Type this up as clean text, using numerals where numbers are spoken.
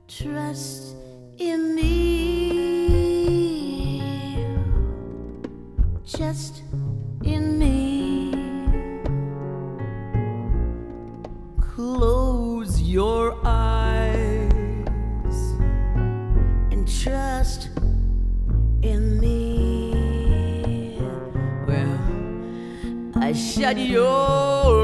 Trust in me, just in me. Close your eyes and trust in me. Well, I shut your